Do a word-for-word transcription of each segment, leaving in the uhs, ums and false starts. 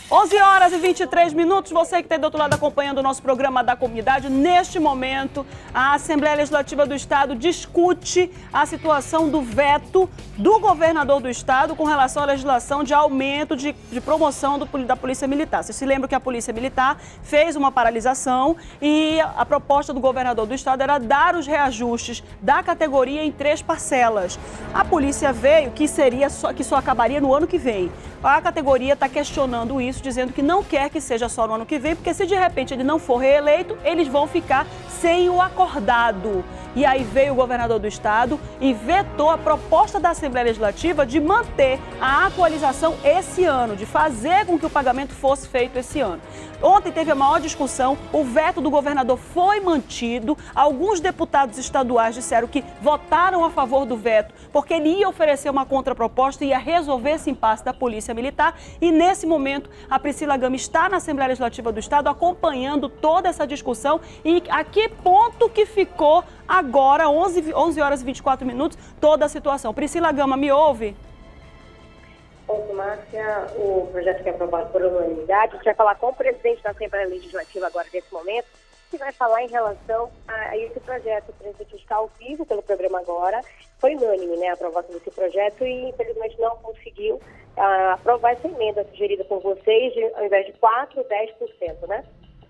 onze horas e vinte e três minutos, você que está do outro lado acompanhando o nosso programa da comunidade, neste momento a Assembleia Legislativa do Estado discute a situação do veto do governador do Estado com relação à legislação de aumento de, de promoção do, da Polícia Militar. Vocês se lembram que a Polícia Militar fez uma paralisação e a proposta do governador do Estado era dar os reajustes da categoria em três parcelas. A polícia veio que, seria só, que só acabaria no ano que vem. A categoria está questionando isso, dizendo que não quer que seja só no ano que vem, porque se de repente ele não for reeleito, eles vão ficar sem o acordado. E aí veio o governador do Estado e vetou a proposta da Assembleia Legislativa de manter a atualização esse ano, de fazer com que o pagamento fosse feito esse ano. Ontem teve a maior discussão, o veto do governador foi mantido, alguns deputados estaduais disseram que votaram a favor do veto, porque ele ia oferecer uma contraproposta e ia resolver esse impasse da Polícia Militar, e nesse momento a Priscila Gama está na Assembleia Legislativa do Estado acompanhando toda essa discussão e a que ponto que ficou agora, onze horas e vinte e quatro minutos, toda a situação. Priscila Gama, me ouve? Bom, Márcia, o projeto que é aprovado por unanimidade, a gente vai falar com o presidente da Assembleia Legislativa agora, nesse momento, que vai falar em relação a esse projeto. O presidente está ao vivo pelo programa agora. Foi unânime, né, a aprovação desse projeto e, infelizmente, não conseguiu uh, aprovar essa emenda sugerida por vocês, de, ao invés de quatro por cento, dez por cento, né?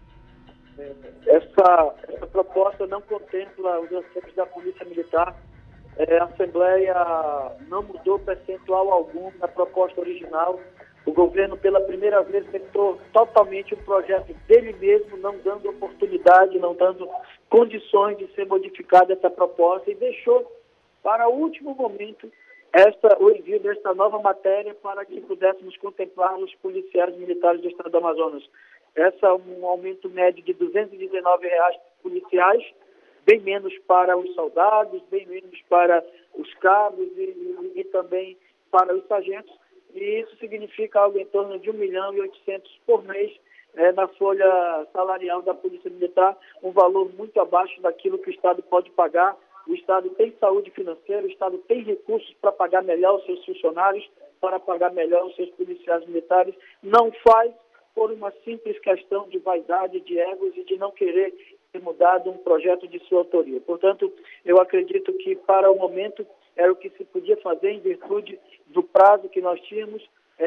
Essa, essa proposta não contempla os assentos da Polícia Militar. É, a Assembleia não mudou percentual algum na proposta original. O governo, pela primeira vez, tentou totalmente o projeto dele mesmo, não dando oportunidade, não dando condições de ser modificada essa proposta, e deixou para o último momento esta, o envio desta nova matéria para que pudéssemos contemplar os policiais militares do Estado do Amazonas. Essa é um aumento médio de duzentos e dezenove reais policiais, bem menos para os soldados, bem menos para os cabos e, e, e também para os sargentos. E isso significa algo em torno de um milhão e oitocentos por mês é, na folha salarial da Polícia Militar, um valor muito abaixo daquilo que o Estado pode pagar. O Estado tem saúde financeira, o Estado tem recursos para pagar melhor os seus funcionários, para pagar melhor os seus policiais militares. Não faz por uma simples questão de vaidade, de egos e de não querer ter mudado um projeto de sua autoria. Portanto, eu acredito que para o momento era o que se podia fazer em virtude do prazo que nós tínhamos,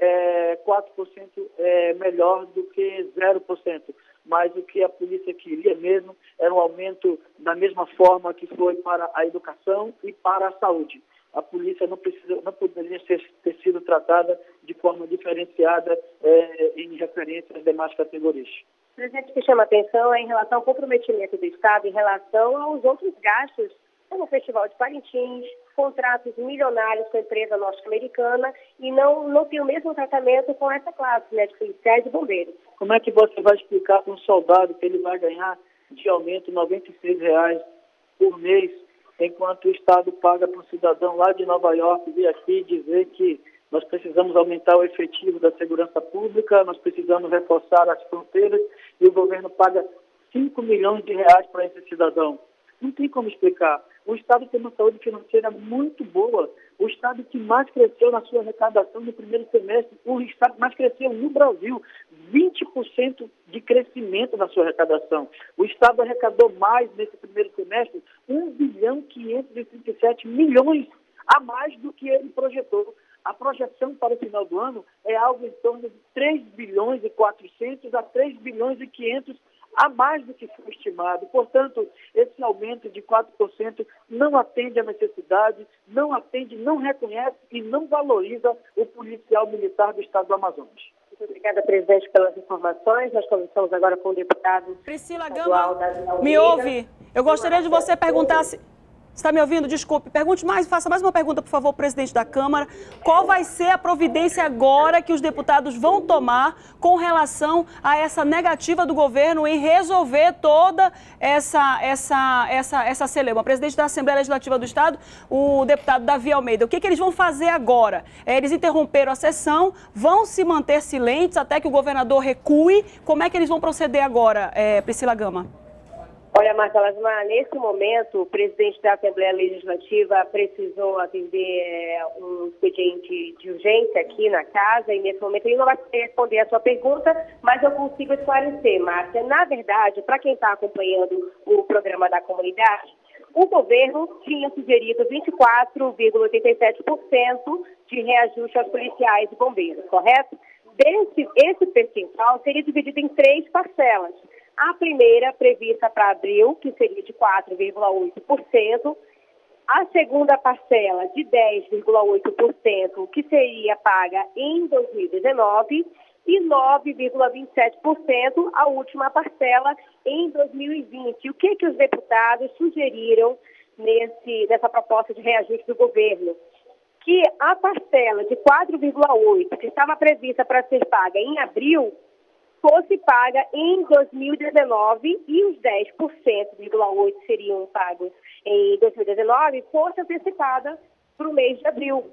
é, quatro por cento é melhor do que zero por cento. Mas o que a polícia queria mesmo era um aumento da mesma forma que foi para a educação e para a saúde. A polícia não, precisa, não poderia ser, ter sido tratada de forma diferenciada é, em referência às demais categorias. O presidente, que chama a atenção é em relação ao comprometimento do Estado em relação aos outros gastos, como o Festival de Parintins, contratos milionários com a empresa norte-americana, e não, não tem o mesmo tratamento com essa classe, né, de policiais e bombeiros. Como é que você vai explicar para um soldado que ele vai ganhar de aumento noventa e seis reais por mês, enquanto o Estado paga para um cidadão lá de Nova York vir aqui dizer que nós precisamos aumentar o efetivo da segurança pública, nós precisamos reforçar as fronteiras, e o governo paga cinco milhões de reais para esse cidadão? Não tem como explicar. O Estado tem uma saúde financeira muito boa. O Estado que mais cresceu na sua arrecadação no primeiro semestre, o Estado que mais cresceu no Brasil, vinte por cento de crescimento na sua arrecadação. O Estado arrecadou mais nesse primeiro semestre, um bilhão quinhentos e trinta e sete milhões a mais do que ele projetou. A projeção para o final do ano é algo em torno de três bilhões e quatrocentos a três bilhões e quinhentos a mais do que foi estimado. Portanto, esse aumento de quatro por cento não atende à necessidade, não atende, não reconhece e não valoriza o policial militar do Estado do Amazonas. Muito obrigada, presidente, pelas informações. Nós conversamos agora com o deputado Priscila Gama, me ouve? Eu gostaria de você perguntar se... Está me ouvindo? Desculpe. Pergunte mais, faça mais uma pergunta, por favor, presidente da Câmara. Qual vai ser a providência agora que os deputados vão tomar com relação a essa negativa do governo em resolver toda essa, essa, essa, essa celeuma? Presidente da Assembleia Legislativa do Estado, o deputado Davi Almeida, o que, que eles vão fazer agora? Eles interromperam a sessão, vão se manter silentes até que o governador recue. Como é que eles vão proceder agora, é, Priscila Gama? Olha, Marta Lasmar, nesse momento, o presidente da Assembleia Legislativa precisou atender é, um pedido expediente de urgência aqui na casa e nesse momento ele não vai responder a sua pergunta, mas eu consigo esclarecer, Márcia. Na verdade, para quem está acompanhando o programa da comunidade, o governo tinha sugerido vinte e quatro vírgula oitenta e sete por cento de reajuste aos policiais e bombeiros, correto? Desse, esse percentual seria dividido em três parcelas. A primeira, prevista para abril, que seria de quatro vírgula oito por cento. A segunda parcela, de dez vírgula oito por cento, que seria paga em dois mil e dezenove. E nove vírgula vinte e sete por cento a última parcela em dois mil e vinte. O que, que os deputados sugeriram nesse, nessa proposta de reajuste do governo? Que a parcela de quatro vírgula oito por cento, que estava prevista para ser paga em abril, fosse paga em dois mil e dezenove e os dez por cento, vírgula oito por cento seriam pagos em dois mil e dezenove, fosse antecipada para o mês de abril.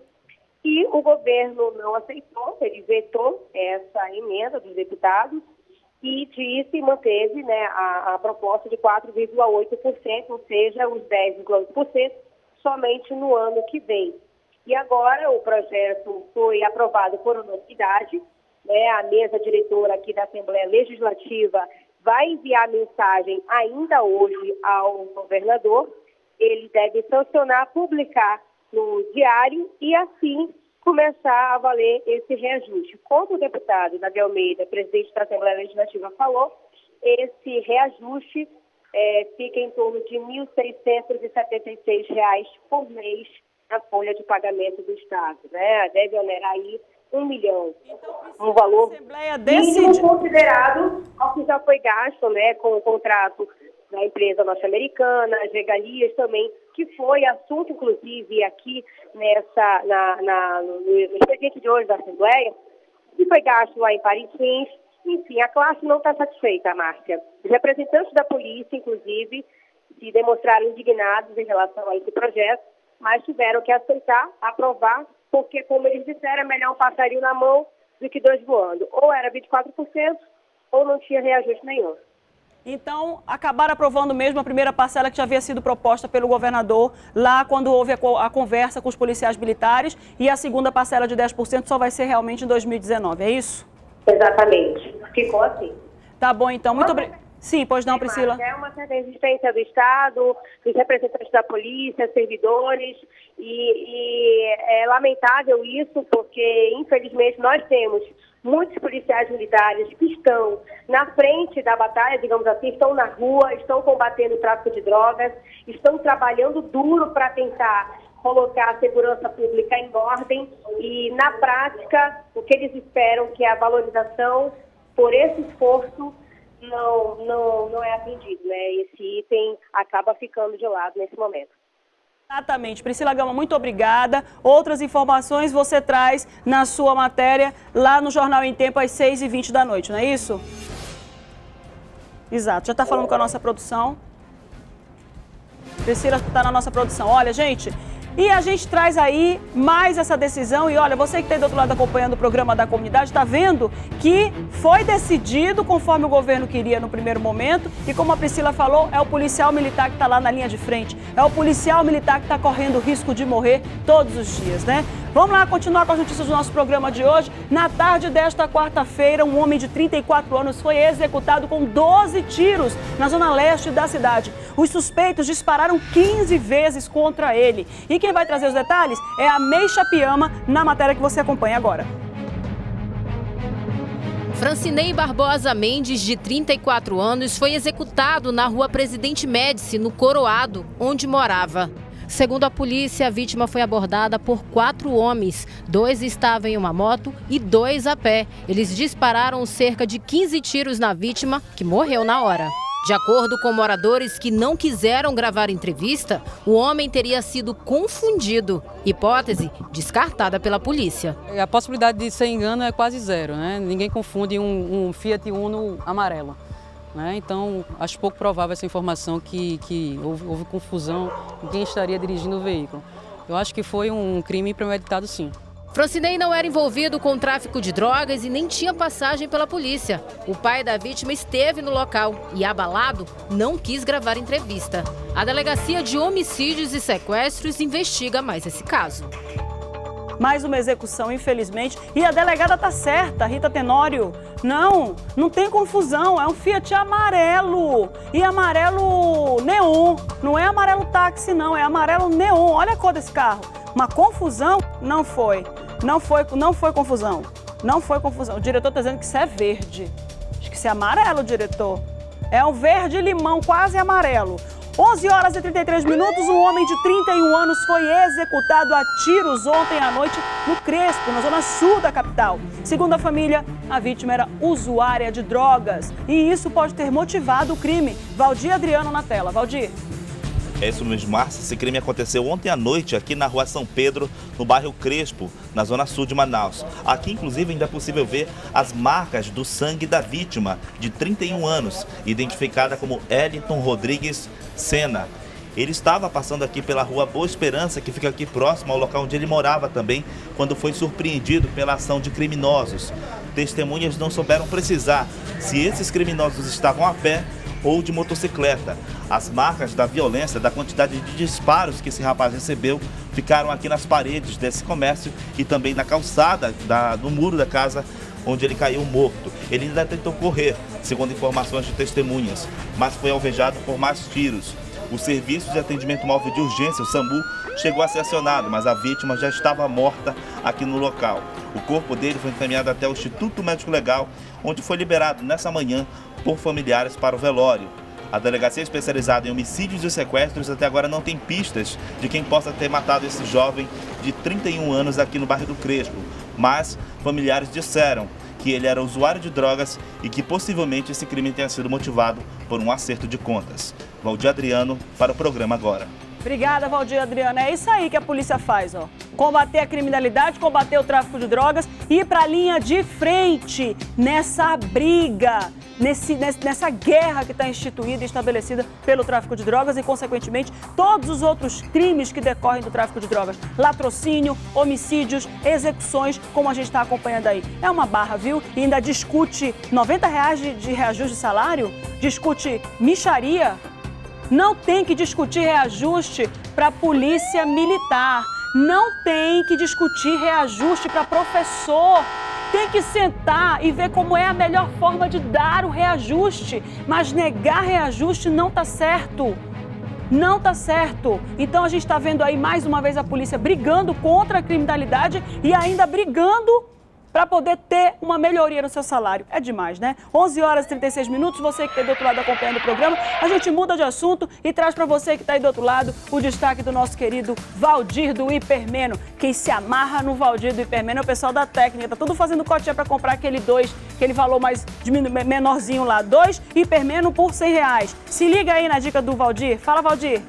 E o governo não aceitou, ele vetou essa emenda dos deputados e disse, manteve, né, a, a proposta de quatro vírgula oito por cento, ou seja, os dez vírgula oito por cento somente no ano que vem. E agora o projeto foi aprovado por unanimidade, né, a mesa diretora aqui da Assembleia Legislativa vai enviar mensagem ainda hoje ao governador, ele deve sancionar, publicar no diário e assim começar a valer esse reajuste. Como o deputado Davi Almeida, presidente da Assembleia Legislativa, falou, esse reajuste é, fica em torno de mil seiscentos e setenta e seis reais por mês na folha de pagamento do Estado, né? Deve onerar aí um milhão. Então, um valor mínimo considerado ao que já foi gasto, né, com o contrato da empresa norte-americana, as regalias também, que foi assunto, inclusive, aqui nessa, na, na, no, no expediente de hoje da Assembleia, que foi gasto lá em Parintins. Enfim, a classe não está satisfeita, Márcia. Os representantes da polícia, inclusive, se demonstraram indignados em relação a esse projeto, mas tiveram que aceitar, aprovar, porque, como eles disseram, é melhor um passarinho na mão do que dois voando. Ou era vinte e quatro por cento, ou não tinha reajuste nenhum. Então, acabaram aprovando mesmo a primeira parcela que já havia sido proposta pelo governador lá quando houve a, a conversa com os policiais militares, e a segunda parcela de dez por cento só vai ser realmente em dois mil e dezenove, é isso? Exatamente. Ficou assim. Tá bom, então. Muito obrigada. Sim, pois não, Priscila? É uma certa resistência do Estado, dos representantes da polícia, servidores, e, e é lamentável isso, porque, infelizmente, nós temos muitos policiais militares que estão na frente da batalha, digamos assim, estão na rua, estão combatendo o tráfico de drogas, estão trabalhando duro para tentar colocar a segurança pública em ordem e, na prática, o que eles esperam que é a valorização por esse esforço não, não, não é atendido, né? Esse item acaba ficando de lado nesse momento. Exatamente. Priscila Gama, muito obrigada. Outras informações você traz na sua matéria lá no Jornal em Tempo às seis e vinte da noite, não é isso? Exato. Já está falando com a nossa produção. Priscila está na nossa produção. Olha, gente, e a gente traz aí mais essa decisão. E olha, você que está do outro lado acompanhando o programa da comunidade, está vendo que foi decidido conforme o governo queria no primeiro momento. E como a Priscila falou, é o policial militar que está lá na linha de frente. É o policial militar que está correndo o risco de morrer todos os dias, né? Vamos lá continuar com as notícias do nosso programa de hoje. Na tarde desta quarta-feira, um homem de trinta e quatro anos foi executado com doze tiros na zona leste da cidade. Os suspeitos dispararam quinze vezes contra ele. E quem vai trazer os detalhes é a Meixa Piama, na matéria que você acompanha agora. Francinei Barbosa Mendes, de trinta e quatro anos, foi executado na rua Presidente Médici, no Coroado, onde morava. Segundo a polícia, a vítima foi abordada por quatro homens. Dois estavam em uma moto e dois a pé. Eles dispararam cerca de quinze tiros na vítima, que morreu na hora. De acordo com moradores que não quiseram gravar entrevista, o homem teria sido confundido. Hipótese descartada pela polícia. A possibilidade de ser engano é quase zero, né? Ninguém confunde um, um Fiat Uno amarelo. Né? Então, acho pouco provável essa informação que, que houve, houve confusão com quem estaria dirigindo o veículo. Eu acho que foi um crime premeditado, sim. Francinei não era envolvido com tráfico de drogas e nem tinha passagem pela polícia. O pai da vítima esteve no local e, abalado, não quis gravar entrevista. A Delegacia de Homicídios e Sequestros investiga mais esse caso. mais uma execução, infelizmente. E a delegada tá certa, Rita Tenório. Não, não tem confusão, é um Fiat amarelo. E amarelo neon, não é amarelo táxi não, é amarelo neon. Olha a cor desse carro. Uma confusão? Não foi. Não foi, não foi confusão. Não foi confusão. O diretor tá dizendo que isso é verde. Acho que isso é amarelo, diretor. É um verde limão, quase amarelo. onze horas e trinta e três minutos, um homem de trinta e um anos foi executado a tiros ontem à noite no Crespo, na zona sul da capital. Segundo a família, a vítima era usuária de drogas e isso pode ter motivado o crime. Valdir Adriano na tela. Valdir. É isso mesmo, Márcia. Esse crime aconteceu ontem à noite aqui na rua São Pedro, no bairro Crespo, na zona sul de Manaus. Aqui, inclusive, ainda é possível ver as marcas do sangue da vítima, de trinta e um anos, identificada como Eliton Rodrigues Sena. Ele estava passando aqui pela rua Boa Esperança, que fica aqui próximo ao local onde ele morava também, quando foi surpreendido pela ação de criminosos. Testemunhas não souberam precisar se esses criminosos estavam a pé ou de motocicleta. As marcas da violência, da quantidade de disparos que esse rapaz recebeu, ficaram aqui nas paredes desse comércio e também na calçada da, do muro da casa onde ele caiu morto. Ele ainda tentou correr, segundo informações de testemunhas, mas foi alvejado por mais tiros. O Serviço de Atendimento Móvel de Urgência, o SAMU, chegou a ser acionado, mas a vítima já estava morta aqui no local. O corpo dele foi encaminhado até o Instituto Médico Legal, onde foi liberado nessa manhã por familiares para o velório. A delegacia especializada em homicídios e sequestros até agora não tem pistas de quem possa ter matado esse jovem de trinta e um anos aqui no bairro do Crespo, mas familiares disseram que ele era usuário de drogas e que possivelmente esse crime tenha sido motivado por um acerto de contas. Valdir Adriano para o programa Agora. Obrigada, Valdir Adriano. É isso aí que a polícia faz, ó. Combater a criminalidade, combater o tráfico de drogas e ir para a linha de frente nessa briga, nesse, nessa guerra que está instituída e estabelecida pelo tráfico de drogas e, consequentemente, todos os outros crimes que decorrem do tráfico de drogas. Latrocínio, homicídios, execuções, como a gente está acompanhando aí. É uma barra, viu? E ainda discute noventa reais de, de reajuste de salário, discute mixaria. Não tem que discutir reajuste para a polícia militar. Não tem que discutir reajuste para professor. Tem que sentar e ver como é a melhor forma de dar o reajuste. Mas negar reajuste não está certo. Não está certo. Então a gente está vendo aí mais uma vez a polícia brigando contra a criminalidade e ainda brigando para poder ter uma melhoria no seu salário. É demais, né? onze horas e trinta e seis minutos, você que está aí do outro lado acompanhando o programa, a gente muda de assunto e traz para você que está aí do outro lado o destaque do nosso querido Valdir do Hipermeno. Quem se amarra no Valdir do Hipermeno é o pessoal da técnica. Tá tudo fazendo cotinha para comprar aquele dois, aquele valor mais menorzinho lá. Dois Hipermeno por cem reais. Se liga aí na dica do Valdir. Fala, Valdir.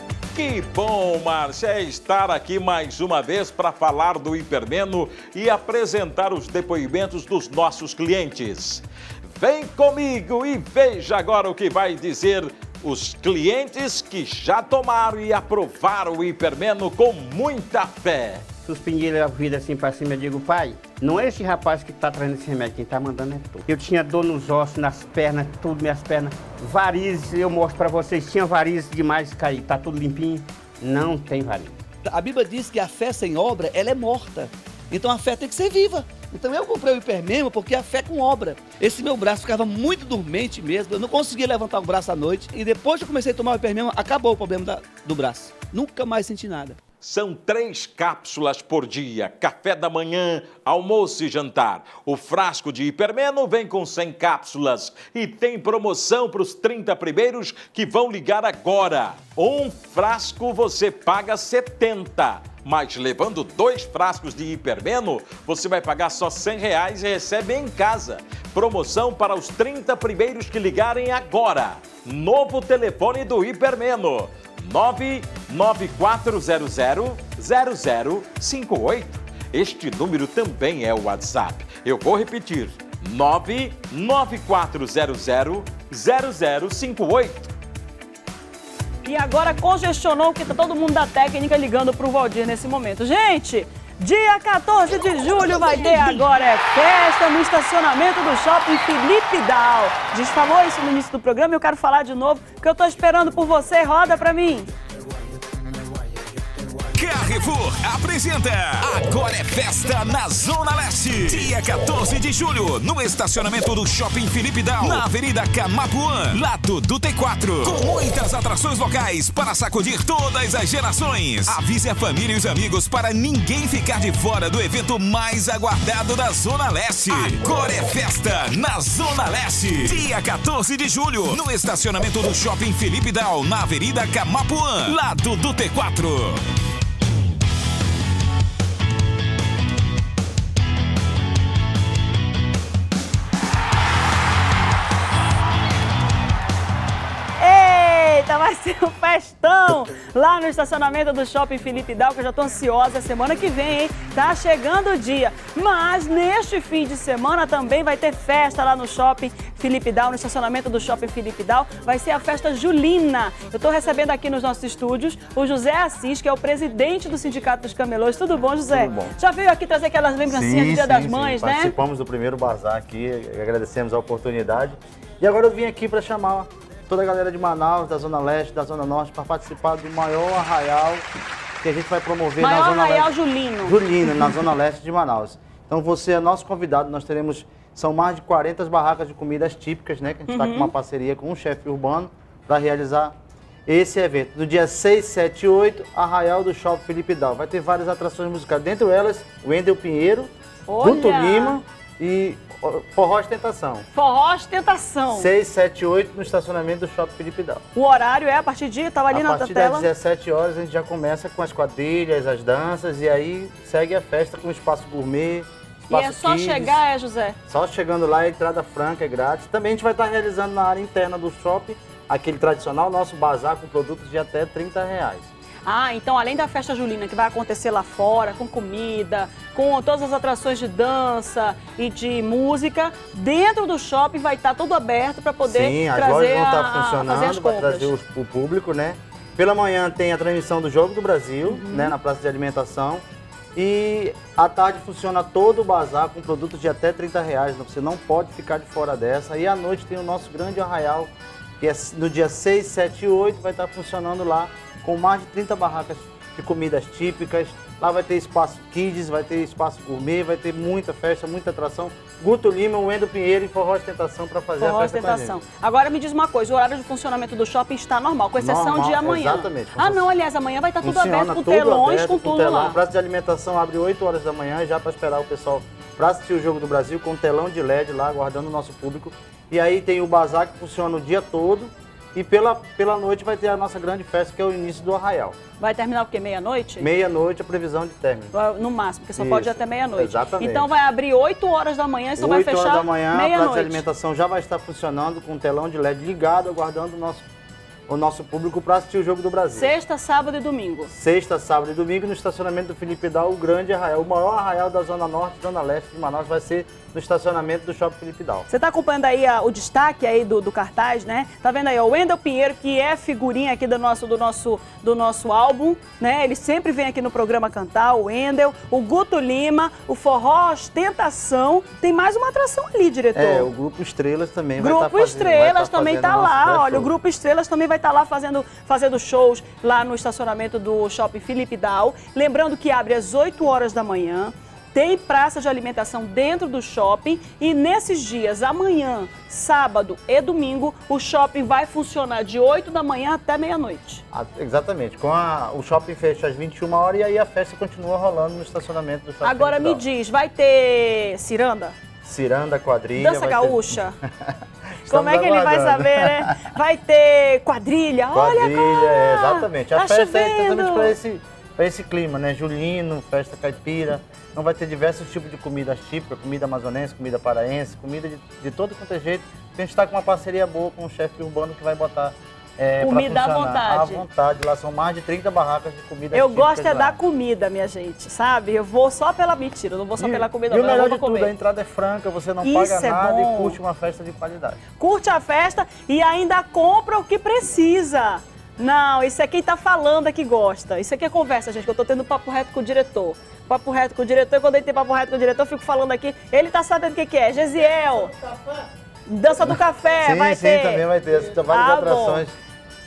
Que bom, Márcia, estar aqui mais uma vez para falar do Hipermeno e apresentar os depoimentos dos nossos clientes. Vem comigo e veja agora o que vai dizer os clientes que já tomaram e aprovaram o Hipermeno com muita fé. Suspendi a vida assim pra cima, eu digo, pai, não é esse rapaz que tá trazendo esse remédio, quem tá mandando é tu. Eu tinha dor nos ossos, nas pernas, tudo, minhas pernas, varizes, eu mostro pra vocês, tinha varizes demais, cair, tá tudo limpinho, não tem varizes. A Bíblia diz que a fé sem obra, ela é morta, então a fé tem que ser viva. Então eu comprei o Hipermeno porque a fé com obra. Esse meu braço ficava muito dormente mesmo, eu não conseguia levantar o braço à noite, e depois que eu comecei a tomar o Hipermeno, acabou o problema da, do braço. Nunca mais senti nada. São três cápsulas por dia, café da manhã, almoço e jantar. O frasco de Hipermeno vem com cem cápsulas e tem promoção para os trinta primeiros que vão ligar agora. Um frasco você paga setenta, mas levando dois frascos de Hipermeno, você vai pagar só cem reais e recebe em casa. Promoção para os trinta primeiros que ligarem agora. Novo telefone do Hipermeno. nove nove quatro zero zero zero zero cinco oito. Este número também é o WhatsApp. Eu vou repetir. nove nove quatro zero zero zero zero cinco oito. E agora congestionou, porque tá todo mundo da técnica ligando pro Valdir nesse momento. Gente, dia quatorze de julho vai ter agora é festa no estacionamento do Shopping Felipe Dal. A gente falou isso no início do programa e eu quero falar de novo, porque eu tô esperando por você. Roda pra mim. Carrefour apresenta Agora é Festa na Zona Leste. Dia quatorze de julho, no estacionamento do Shopping Felipe Dal, na Avenida Camapuã, lado do T quatro. Com muitas atrações locais para sacudir todas as gerações. Avise a família e os amigos para ninguém ficar de fora do evento mais aguardado da Zona Leste. Agora é Festa na Zona Leste. Dia quatorze de julho, no estacionamento do Shopping Felipe Dal, na Avenida Camapuã, lado do T quatro. Eita, vai ser um festão lá no estacionamento do Shopping Felipe Dal, que eu já tô ansiosa. Semana que vem, hein? Tá chegando o dia. Mas neste fim de semana também vai ter festa lá no Shopping Felipe Dal, no estacionamento do Shopping Felipe Dal. Vai ser a festa julina. Eu tô recebendo aqui nos nossos estúdios o José Assis, que é o presidente do Sindicato dos Camelôs. Tudo bom, José? Tudo bom. Já veio aqui trazer aquelas lembrancinhas sim, do Dia sim, das sim. Mães, né? Participamos do primeiro bazar aqui, agradecemos a oportunidade. E agora eu vim aqui para chamar toda a galera de Manaus, da Zona Leste, da Zona Norte, para participar do maior arraial que a gente vai promover maior na Zona arraial Leste. julino. Julino, na Zona Leste de Manaus. Então você é nosso convidado, nós teremos, são mais de quarenta barracas de comidas típicas, né? Que a gente está Uhum. com uma parceria com um chefe urbano para realizar esse evento. Do dia seis, sete e oito, Arraial do Shopping Felipe Dal. Vai ter várias atrações musicais, dentre elas, Wendel Pinheiro, Olha! Guto Lima e Forró Ostentação. Forró Ostentação. seis, sete e oito no estacionamento do Shopping Felipe Dal. O horário é a partir de... Tava ali a na partir tela. das dezessete horas a gente já começa com as quadrilhas, as danças e aí segue a festa com espaço gourmet, E espaço é só kids. chegar, é, José? Só chegando lá, a entrada franca é grátis. Também a gente vai estar realizando na área interna do shopping aquele tradicional nosso bazar com produtos de até trinta reais. Ah, então além da festa julina que vai acontecer lá fora, com comida, com todas as atrações de dança e de música, dentro do shopping vai estar tudo aberto para poder Sim, as trazer lojas vão a, estar a fazer as funcionando para compras. trazer o, o público, né? Pela manhã tem a transmissão do Jogo do Brasil, Uhum. né, na praça de alimentação. E à tarde funciona todo o bazar com produtos de até trinta reais. Você não pode ficar de fora dessa. E à noite tem o nosso grande arraial, que é no dia seis, sete e oito, vai estar funcionando lá com mais de trinta barracas de comidas típicas. Lá vai ter espaço kids, vai ter espaço gourmet, vai ter muita festa, muita atração. Guto Lima, Wendel Pinheiro e Forró Ostentação para fazer Forró a festa Ostentação. com a gente. Agora me diz uma coisa, o horário de funcionamento do shopping está normal, com exceção Normal, de amanhã. exatamente. Ah não, aliás, amanhã vai estar tudo Funciona aberto, com tudo telões, aberto, com tudo telão. lá. A praça de alimentação abre oito horas da manhã, já para esperar o pessoal para assistir o Jogo do Brasil, com telão de L E D lá, aguardando o nosso público. E aí tem o bazar que funciona o dia todo. E pela, pela noite vai ter a nossa grande festa, que é o início do arraial. Vai terminar o quê? Meia-noite? Meia-noite a previsão de término. No máximo, porque só Isso, pode ir até meia-noite. exatamente. Então vai abrir oito horas da manhã e só vai fechar oito horas da manhã, a praça de meia-noite. alimentação já vai estar funcionando com o telão de L E D ligado, aguardando o nosso, o nosso público para assistir o Jogo do Brasil. Sexta, sábado e domingo. Sexta, sábado e domingo no estacionamento do Felipe Dal, o grande arraial, o maior arraial da Zona Norte e Zona Leste de Manaus vai ser no estacionamento do Shopping Felipe Dal. Você está acompanhando aí a, o destaque aí do, do cartaz, né? Tá vendo aí ó, o Wendel Pinheiro, que é figurinha aqui do nosso, do, nosso, do nosso álbum, né? Ele sempre vem aqui no programa cantar, o Wendel, o Guto Lima, o Forró Ostentação. Tem mais uma atração ali, diretor. É, o Grupo Estrelas também Grupo vai estar fazendo, Estrelas vai estar também fazendo tá o nosso lá, pré-show. olha, o Grupo Estrelas também vai estar lá fazendo, fazendo shows lá no estacionamento do Shopping Felipe Dal. Lembrando que abre às oito horas da manhã, tem praça de alimentação dentro do shopping e nesses dias, amanhã, sábado e domingo, o shopping vai funcionar de oito da manhã até meia-noite. Ah, exatamente, com a, o shopping fecha às vinte e uma horas e aí a festa continua rolando no estacionamento do Shopping Agora Felipe me Dal. diz, vai ter ciranda? Ciranda, quadrilha... Dança vai gaúcha? Ter... Como é que ele vai saber, né? Vai ter quadrilha, Quadrilha, olha cara, é, exatamente. A tá festa chovendo. é exatamente para esse, para esse clima, né? Julino, festa caipira. Então vai ter diversos tipos de comidas típicas, comida amazonense, comida paraense, comida de, de todo quanto é jeito. A gente está com uma parceria boa com o chefe urbano que vai botar é, comida à vontade. À vontade. Lá são mais de trinta barracas de comida Eu típicas gosto é lá. da comida, minha gente, sabe? Eu vou só pela mentira, eu não vou só E- pela comida, E o não, eu melhor vou de tudo, comer. a entrada é franca, você não Isso paga é nada bom. e curte uma festa de qualidade. Curte a festa e ainda compra o que precisa. Não, isso é quem tá falando é que gosta. Isso aqui é conversa, gente, que eu tô tendo papo reto com o diretor. Papo reto com o diretor, e quando ele tem papo reto com o diretor, eu fico falando aqui. Ele tá sabendo o que, que é. Gesiel. Dança do café, sim, vai sim, ter. também vai ter. Várias Ah, atrações.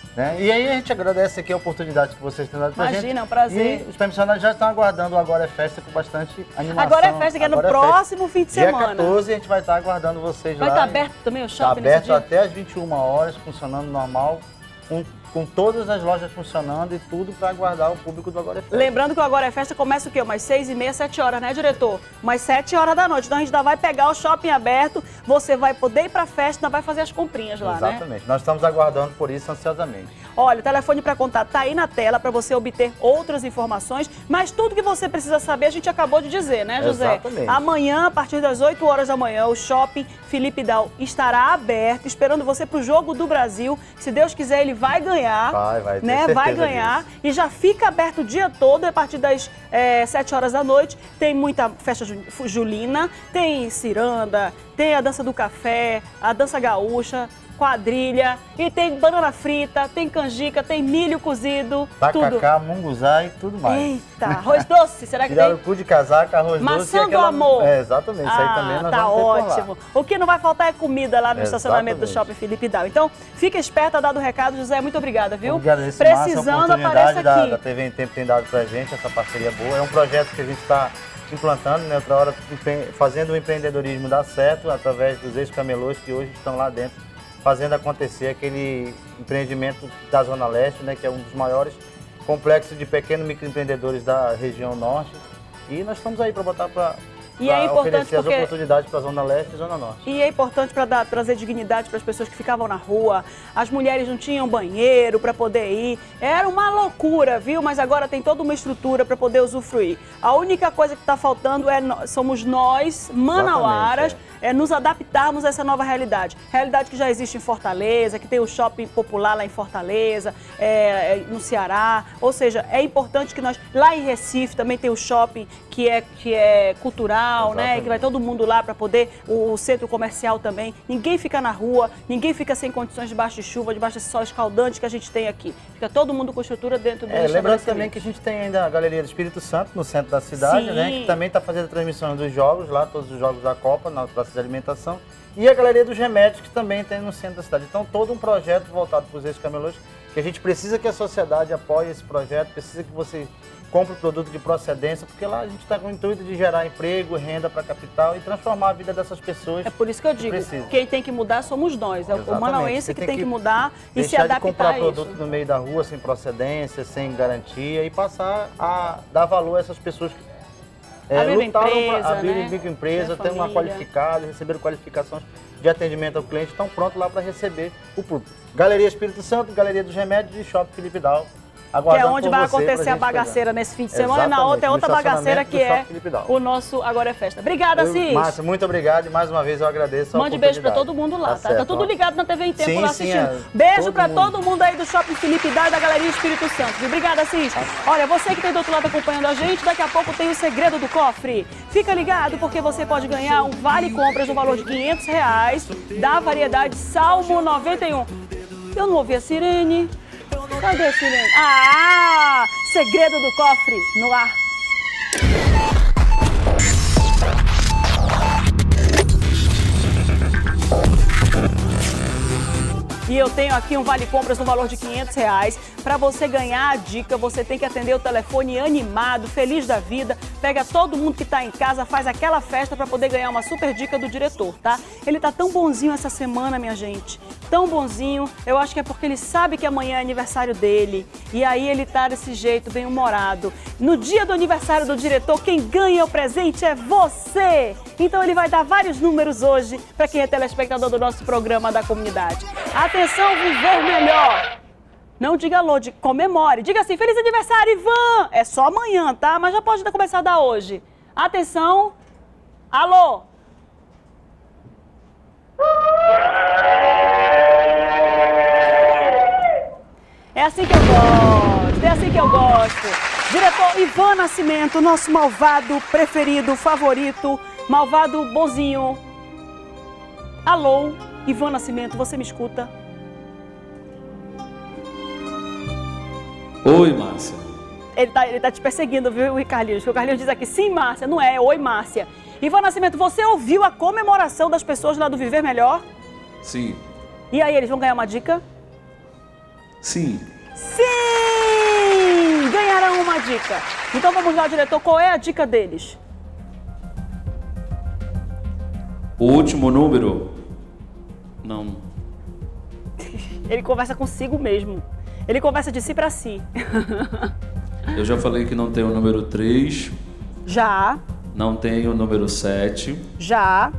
Né? E aí a gente agradece aqui a oportunidade que vocês têm dado pra gente. Imagina, é um prazer. E os permissionários já estão aguardando o Agora é Festa com bastante animação. Agora é Festa, que é no próximo fim de semana. Dia quatorze a gente vai estar aguardando vocês vai lá. Vai estar aberto também o shopping Está aberto nesse dia? até às vinte e uma horas, funcionando normal. Com, com todas as lojas funcionando e tudo para aguardar o público do Agora é Festa. Lembrando que o Agora é Festa começa o quê? Umas seis e meia, sete horas, né, diretor? Umas sete horas da noite. Então a gente ainda vai pegar o shopping aberto, você vai poder ir para a festa, ainda vai fazer as comprinhas lá, Exatamente. né? Exatamente. Nós estamos aguardando por isso ansiosamente. Olha, o telefone para contato está aí na tela para você obter outras informações, mas tudo que você precisa saber a gente acabou de dizer, né, José? Exatamente. Amanhã, a partir das oito horas da manhã, o shopping Felipe Dal estará aberto, esperando você para o Jogo do Brasil. Se Deus quiser, ele vai ganhar. Vai, vai, né? Vai ganhar disso. E já fica aberto o dia todo, a partir das é, sete horas da noite. Tem muita festa julina, tem ciranda, tem a dança do café, a dança gaúcha, quadrilha, e tem banana frita, tem canjica, tem milho cozido, tacacá, tudo. munguzá e tudo mais. Eita, arroz doce, será que Tiraram tem? o cu de casaca, arroz Maçã doce e aquela... do amor. É, exatamente, isso ah, aí também nós tá vamos ter ótimo. por lá. O que não vai faltar é comida lá no Exatamente. estacionamento do Shopping Felipe Dal. Então, fica esperta, dado o recado, José, muito obrigada, viu? Obrigado, esse Precisando, apareça da, aqui. da T V em Tempo tem dado pra gente, essa parceria boa. É um projeto que a gente está implantando, né? Outra hora, fazendo o empreendedorismo dar certo, através dos ex-camelôs que hoje estão lá dentro, fazendo acontecer aquele empreendimento da Zona Leste, né, que é um dos maiores complexos de pequenos microempreendedores da região norte. E nós estamos aí para botar para é oferecer as oportunidades para a Zona Leste e Zona Norte. E é importante para trazer dignidade para as pessoas que ficavam na rua. As mulheres não tinham banheiro para poder ir. Era uma loucura, viu? Mas agora tem toda uma estrutura para poder usufruir. A única coisa que está faltando é somos nós, manauaras, é. é nos adaptarmos a essa nova realidade. Realidade que já existe em Fortaleza, que tem o shopping popular lá em Fortaleza, é, é, no Ceará. Ou seja, é importante que nós... Lá em Recife também tem o shopping que é, que é cultural, né? Que vai todo mundo lá para poder, o, o centro comercial também. Ninguém fica na rua, ninguém fica sem condições debaixo de chuva, debaixo desse sol escaldante que a gente tem aqui. Fica todo mundo com estrutura dentro do é, lembrando também que a gente tem ainda a Galeria do Espírito Santo, no centro da cidade, Sim. né? Que também está fazendo a transmissão dos jogos lá, todos os jogos da Copa, na praça de alimentação. E a Galeria dos Remédios, que também tem no centro da cidade. Então, todo um projeto voltado para os ex-camelôs, que a gente precisa que a sociedade apoie esse projeto, precisa que você compre o produto de procedência, porque lá a gente está com o intuito de gerar emprego, renda para a capital e transformar a vida dessas pessoas. É por isso que eu digo, que quem tem que mudar somos nós, é Exatamente. o manauense que tem que, que mudar e se adaptar adaptar de comprar a isso. produto no meio da rua, sem procedência, sem garantia e passar a dar valor a essas pessoas que é, abrir lutaram empresa, para abrir né? microempresa, ter uma qualificada, receberam qualificações de atendimento ao cliente, estão prontos lá para receber o público. Galeria Espírito Santo, Galeria dos Remédios e Shopping Felipe Dal. Que é onde vai acontecer a bagaceira pegar. Nesse fim de semana. Exatamente. E na outra é outra bagaceira que é o nosso Agora é Festa. Obrigada, Cis. Márcia, muito obrigado e mais uma vez eu agradeço a Mande beijo pra todo mundo lá, tá? Tá, tá tudo ligado na T V em Tempo sim, lá assistindo. Sim, é. Beijo todo pra mundo. todo mundo aí do Shopping Felipe Dal e da Galeria Espírito Santo. Obrigada, Cis. Olha, você que tem do outro lado acompanhando a gente, daqui a pouco tem o segredo do cofre. Fica ligado porque você pode ganhar um vale compras no valor de quinhentos reais da variedade Salmo noventa e um. Eu não ouvi a sirene. Cadê a sirene? Ah! Segredo do cofre no ar. E eu tenho aqui um vale compras no valor de quinhentos reais. Para você ganhar a dica, você tem que atender o telefone animado, feliz da vida. Pega todo mundo que está em casa, faz aquela festa para poder ganhar uma super dica do diretor, tá? Ele tá tão bonzinho essa semana, minha gente. Tão bonzinho. Eu acho que é porque ele sabe que amanhã é aniversário dele. E aí ele tá desse jeito, bem-humorado. No dia do aniversário do diretor, quem ganha o presente é você. Então ele vai dar vários números hoje para quem é telespectador do nosso programa da comunidade. Atenção, viver melhor. Não diga alô, de, comemore. Diga assim, feliz aniversário, Ivan. É só amanhã, tá? Mas já pode começar a dar hoje. Atenção. Alô. É assim que eu gosto, é assim que eu gosto. Diretor Ivan Nascimento, nosso malvado preferido, favorito, malvado bonzinho. Alô, Ivan Nascimento, você me escuta? Oi, Márcia. Ele tá, ele tá te perseguindo, viu, o Carlinhos? O Carlinhos diz aqui, sim, Márcia, não é, oi, Márcia. Ivan Nascimento, você ouviu a comemoração das pessoas lá do Viver Melhor? Sim. E aí, eles vão ganhar uma dica? Sim. Sim! Ganharão uma dica. Então vamos lá, diretor, qual é a dica deles? O último número? Não. Ele conversa consigo mesmo. Ele conversa de si para si. Eu já falei que não tem o número três. Já. Não tem o número sete. Já.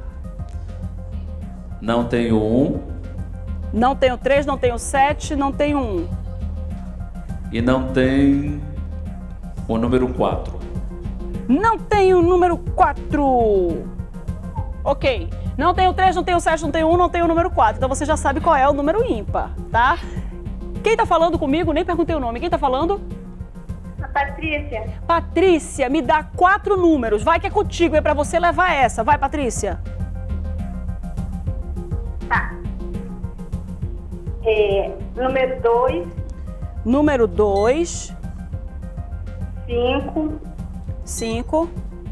Não tem o um. Não tem o três, não tem o sete, não tem o um. E não tem o número quatro. Não tem o número quatro. Ok. Não tem o três, não tem o sete, não tem o um, não tem o número quatro. Então você já sabe qual é o número ímpar, tá? Quem tá falando comigo? Nem perguntei o nome. Quem tá falando? A Patrícia. Patrícia, me dá quatro números. Vai que é contigo, é pra você levar essa. Vai, Patrícia. Tá. É, número dois. Número dois. Cinco. Cinco.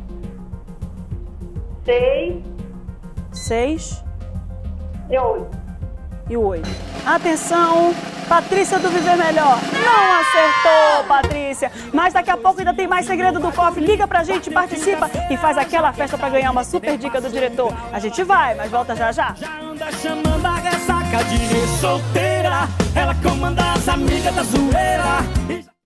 Seis. Seis. E oito. E oito. Atenção, Patrícia do Viver Melhor. Não acertou, Patrícia. Mas daqui a pouco ainda tem mais segredo do cofre. Liga pra gente, participa e faz aquela festa pra ganhar uma super dica do diretor. A gente vai, mas volta já já. Já anda chamando a ressaca de solteira. Ela comanda as amigas da zoeira.